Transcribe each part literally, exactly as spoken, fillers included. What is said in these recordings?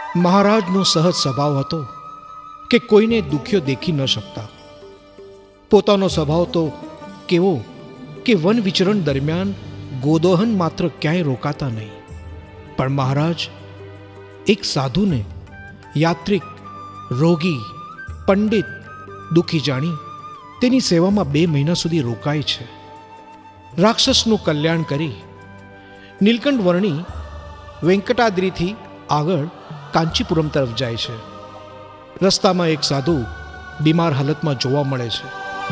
મહારાજનો સહજ સ્વભાવ હતો કે કોઈને દુખ્યો દેખી ન શકતા. પોતાનો સ્વભાવ તો કેવો કે વન વિચરણ દરમિયાન ગોદોહન માત્ર ક્યાંય રોકાતા નહીં. પણ મહારાજ એક સાધુને યાત્રિક, રોગી, પંડિત, દુઃખી જાણી તેની સેવામાં બે મહિના સુધી રોકાય છે. રાક્ષસનું કલ્યાણ કરી નીલકંઠ વર્ણી વેંકટાદ્રીથી આગળ કાંચીપુરમ તરફ જાય છે. રસ્તામાં એક સાધુ બીમાર હાલતમાં જોવા મળે છે.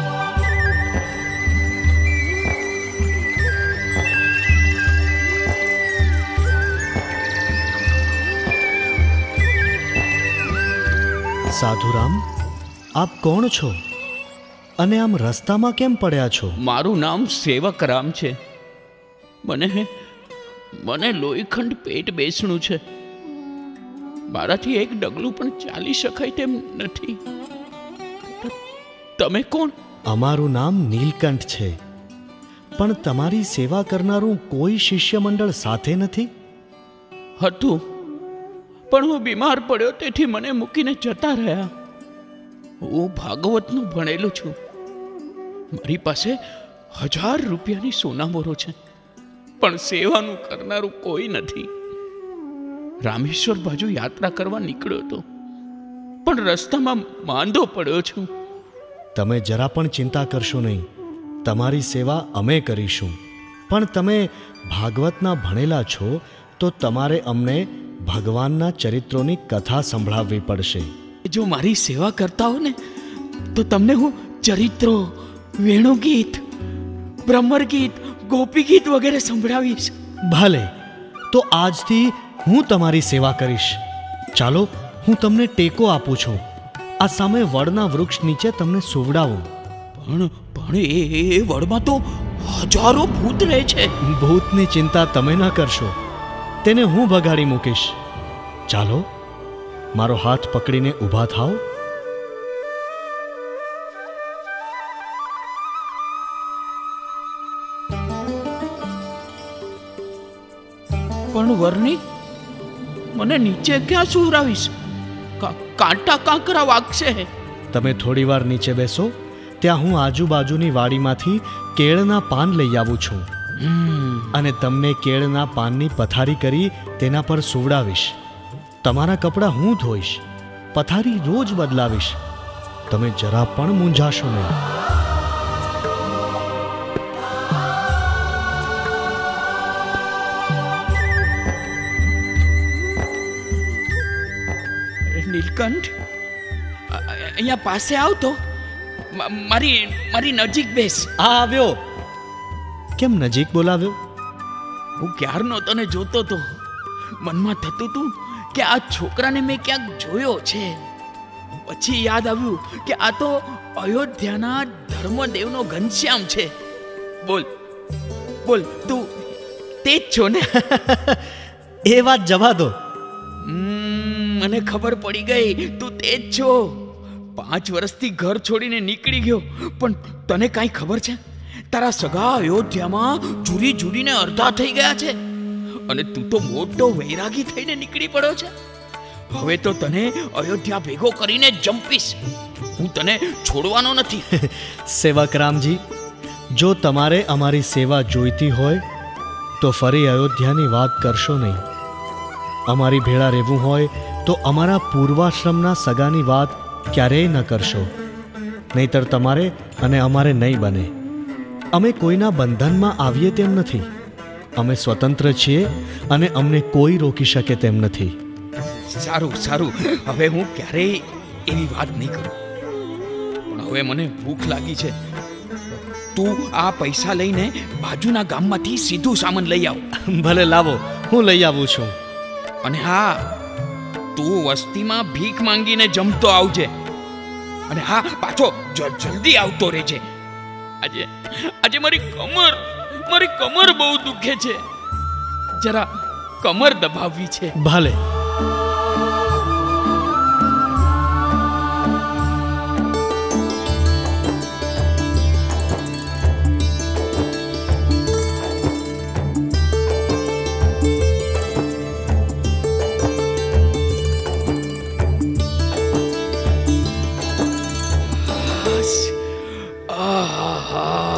સાધુરામ, આપ કોણ છો અને આમ રસ્તામાં કેમ પડ્યા છો? મારું નામ સેવકરામ છે. મને મને લોહીખંડ પેટ બેસણું છે. મારાથી એક ડગલું પણ ચાલી શકાય તેમ નથી. તમે કોણ? અમારું નામ નીલકંઠ છે, પણ તમારી સેવા કરનારું કોઈ શિષ્ય મંડળ સાથે નથી? હતું, પણ હું બીમાર પડ્યો તેથી મને મૂકીને જતા રહ્યા. હું ભાગવતનું ભણેલું છું. મારી પાસે હજાર રૂપિયાની સોનામોરો છે, પણ સેવાનું કરનારું કોઈ નથી. રામેશ્વર બાજુ યાત્રા કરવા નીકળ્યો હતો, પણ રસ્તામાં માંદો પડ્યો છું. તમે જરા પણ ચિંતા કરશો નહીં, તમારી સેવા અમે કરીશું. પણ તમે ભાગવતના ભણેલા છો તો તમારે અમને ભગવાનના ચરિત્રોની કથા સંભળાવવી પડશે. જો મારી સેવા કરતા હો ને તો તમને હું ચરિત્રો, વેણુગીત, બ્રહ્મર ગીત, ગોપી ગીત વગેરે સંભળાવીશ. ભલે, તો આજથી હું તમારી સેવા કરીશ. ચાલો, હું તમને ટેકો આપું છું. આ સામે વડના વૃક્ષ નીચે તમને સુવડાવું. પણ પણ એ એ વડમાં તો હજારો ભૂત રહે છે. ભૂતની ચિંતા તમે ન કરશો, તેને હું ભગાડી મૂકીશ. ચાલો, મારો હાથ પકડીને ઊભા થાઓ. પણ વર્ણી, મને નીચે ક્યાં સુવડાવીશ? કાંટા કાંકરા વાગશે. તમે થોડી વાર નીચે બેસો, ત્યાં હું આજુબાજુની વાડીમાંથી કેળના પાન લઈ આવું છું અને તમને કેળના પાનની પથારી કરી તેના પર સુવડાવીશ. તમારા કપડાં હું ધોઈશ, પથારી રોજ બદલાવીશ. તમે જરા પણ મૂંઝાશો નહીં. નીલકંઠ, અહીંયા પાસે આવ તો. મારી મારી નજીક બેસ. આ આવ્યો. કેમ નજીક બોલાવ્યો? હું ક્યારનો તને જોતો તો. મનમાં થતું હતું કે આ છોકરાને મેં ક્યાંક જોયો છે. પછી યાદ આવ્યું કે આ તો અયોધ્યાના ધર્મદેવનો ઘનશ્યામ છે. બોલ બોલ, તું તે જ છો ને? એ વાત જવા દો. મને ખબર પડી ગઈ, તું તે જ છો. પાંચ વર્ષથી ઘર છોડીને નીકળી ગયો, પણ તને કાંઈ ખબર છે? તારા સગા અયોધ્યામાં જુરી જુરીને અડધા થઈ ગયા છે અને તું તો મોટો વૈરાગી થઈને નીકળી પડ્યો છે. હવે તો તને અયોધ્યા ભેગો કરીને જંપીશ. હું તને છોડવાનો નથી. સેવક રામજી, જો તમારે અમારી સેવા જોઈતી હોય તો ફરી અયોધ્યાની વાત કરશો નહીં. અમારી ભેળા રહેવું હોય તો અમારા પૂર્વાશ્રમના સગાની વાત ક્યારેય ન કરશો, નહીતર તમારે અને અમારે નહીં બને. અમે કોઈના બંધનમાં આવીએ તેમ નથી. અમે સ્વતંત્ર છીએ અને અમને કોઈ રોકી શકે તેમ નથી. સારું સારું, હવે હું ક્યારેય એવી વાત નહીં કરું. પણ હવે મને ભૂખ લાગી છે. તું આ પૈસા લઈને બાજુના ગામમાંથી સીધું સામાન લઈ આવ. ભલે, લાવો, હું લઈ આવું છું. અને હા, તું વસ્તીમાં ભીખ માંગીને જમતો આવજે. અને હા, પાછો જલ્દી આવતો રહેજે. આજે આજે મારી કમર મારી કમર બહુ દુખે છે. જરા કમર દબાવવી છે. ભલે.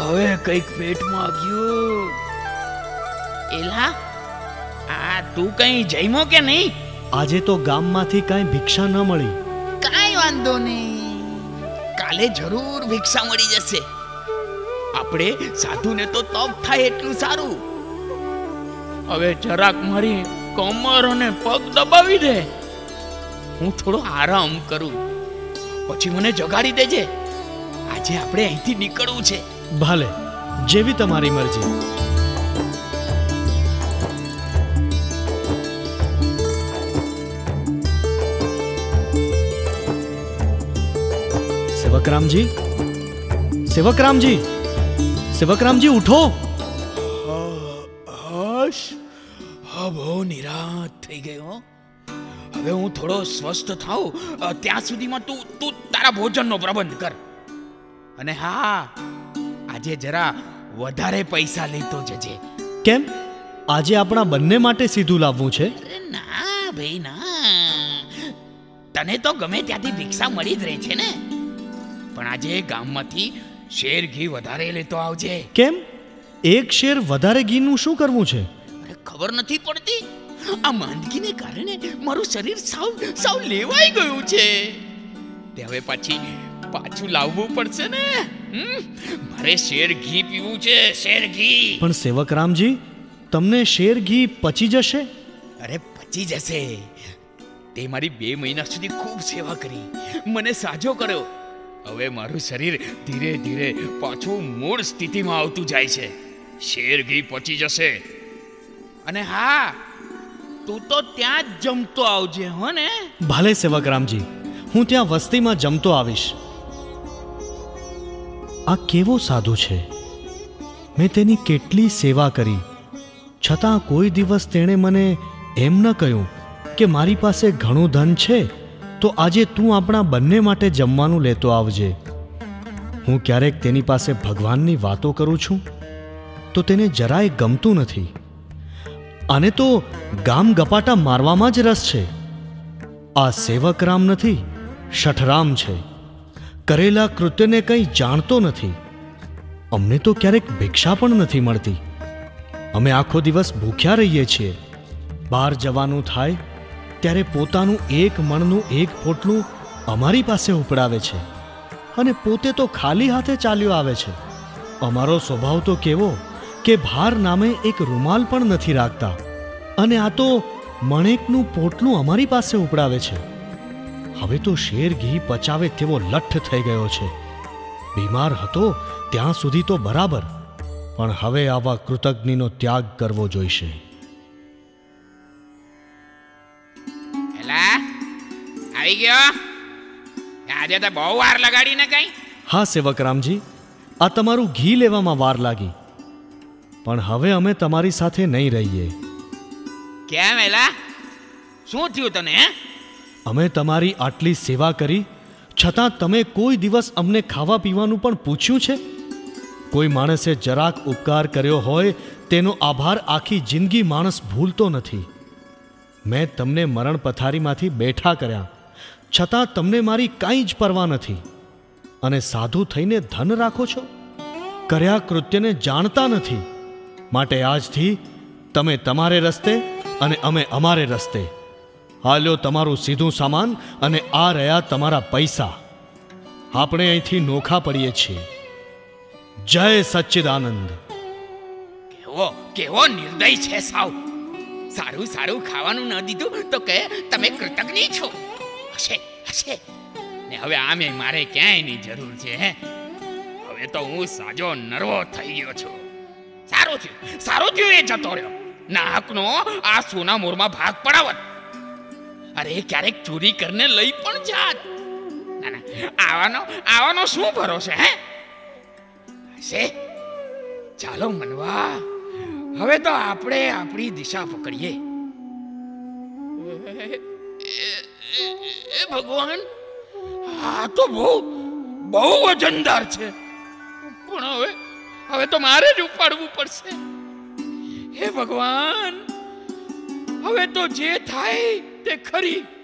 હવે કઈક પેટમાં ગયું. એલા, આ તું કઈ જઈમો કે નહીં? આજે તો ગામમાંથી કાંઈ ભિક્ષા ન મળી. કાંઈ વાંધો નહીં, કાલે જરૂર ભિક્ષા મળી જશે. આપણે સાધુને તો તપ થાય એટલું સારું. હવે જરાક મારી કમર અને પગ દબાવી દે, હું થોડો આરામ કરું, પછી મને જગાડી દેજે. આજે આપણે અહીંથી નીકળવું છે. ભલે, જેવી તમારી મરજી. સેવકરામજી, સેવકરામજી, સેવકરામજી ઉઠો. હશ, હા બહુ નિરાંત થઈ ગયો. હવે હું થોડો સ્વસ્થ થાઉં ત્યાં સુધીમાં તું તું તારા ભોજનનો પ્રબંધ કર. અને હા, આજે જરા વધારે પૈસા લેતો જજે. કેમ, આજે આપણા બંને માટે સીધું લાવવું છે? અરે ના ભાઈ ના, તને તો ગમે ત્યાંથી ભિક્ષા મળી જ રહે છે ને, પણ આજે ગામમાંથી શેર ઘી વધારે લેતો આવજે. કેમ, એક શેર વધારે ઘીનું શું કરવું છે? અરે ખબર નથી પડતી, આ માંદગીને કારણે મારું શરીર સાવ સાવ લેવાઈ ગયું છે. તે હવે પાછી પાછું લાવવું પડશે ને. મારે શેર ઘી પીવું છે, શેર ઘી. પણ સેવકરામજી, તમને શેર ઘી પચી જશે? અરે પચી જશે. તે મારી બે મહિના સુધી ખૂબ સેવા કરી, મને સાજો કર્યો. હવે મારું શરીર ધીરે ધીરે પાછું મૂળ સ્થિતિમાં આવતું જાય છે. શેર ઘી પચી જશે. અને હા, તું તો ત્યાં જ જમતો આવજે, હો ને? ભલે સેવકરામજી, હું ત્યાં વસ્તીમાં જમતો આવીશ. આ કેવો સાધુ છે! મેં તેની કેટલી સેવા કરી, છતાં કોઈ દિવસ તેણે મને એમ ન કહ્યું કે મારી પાસે ઘણું ધન છે તો આજે તું આપણા બંને માટે જમવાનું લેતો આવજે. હું ક્યારેક તેની પાસે ભગવાનની વાતો કરું છું તો તેને જરાય ગમતું નથી. આને તો ગામ ગપાટા મારવામાં જ રસ છે. આ સેવકરામ નથી, શઠરામ છે. કરેલા કૃત્યને કંઈ જાણતો નથી. અમને તો ક્યારેક ભિક્ષા પણ નથી મળતી. અમે આખો દિવસ ભૂખ્યા રહીએ છીએ. બહાર જવાનું થાય ત્યારે પોતાનું એક મણનું એક પોટલું અમારી પાસે ઉપડાવે છે અને પોતે તો ખાલી હાથે ચાલ્યો આવે છે. અમારો સ્વભાવ તો કેવો કે ભાર નામે એક રૂમાલ પણ નથી રાખતા, અને આ તો મણેકનું પોટલું અમારી પાસે ઉપડાવે છે. હવે તો શેર ઘી પચાવે તેવો લઠ્ઠ થઈ ગયો છે. બીમાર હતો ત્યાં સુધી તો બરાબર, પણ હવે આવા કૃતજ્ઞનો ત્યાગ કરવો જોઈશે. એલા, આવી ગયો? આજે તો બહુ વાર લગાડી ને કઈ? હા સેવકરામજી, આ તમારું ઘી લેવામાં વાર લાગી, પણ હવે અમે તમારી સાથે નહીં રહીએ. કેમ એલા, શું થયું તને? હે, અમે તમારી આટલી સેવા કરી છતાં તમે કોઈ દિવસ અમને ખાવા પીવાનું પણ પૂછ્યું છે? કોઈ માણસે જરાક ઉપકાર કર્યો હોય તેનો આભાર આખી જિંદગી માણસ ભૂલતો નથી. મેં તમને મરણ પથારીમાંથી બેઠા કર્યા, છતાં તમને મારી કાંઈ જ પરવા નથી, અને સાધુ થઈને ધન રાખો છો. કર્યા કૃત્યને જાણતા નથી. માટે આજથી તમે તમારે રસ્તે અને અમે અમારે રસ્તે. હાલ્યો તમારું સીધું સામાન, અને આ રહ્યા તમારા પૈસા. આપણે અહીંથી નોખા પડીએ છીએ. જય સચ્ચિદાનંદ. કેવો કેવો નિર્દય છે સાવ. સારું સારું ખાવાનું ન દીધું તો કહે તમે કૃતજ્ઞ છો. હશે હશે ને હવે આમે મારે ક્યાંયની જરૂર છે? હે, હવે તો હું સાજો નરવો થઈ ગયો છું. સારું થયું સારું થયું એ જતો રહ્યો. નાહકનો આ સોના મોરમાં ભાગ પડાવત. અરે ક્યારેક ચોરી કરીને લઈ પણ જાત. ના ના, આવાનો આવાનો શું ભરોસે? હે, હશે. ચાલો મનવા, હવે તો આપણે આપણી દિશા પકડીએ. એ ભગવાન, આ તો બહુ બહુ વજનદાર છે, પણ હવે હવે તો મારે જ ઉપાડવું પડશે. હે ભગવાન, હવે તો જે થાય તે ખરી.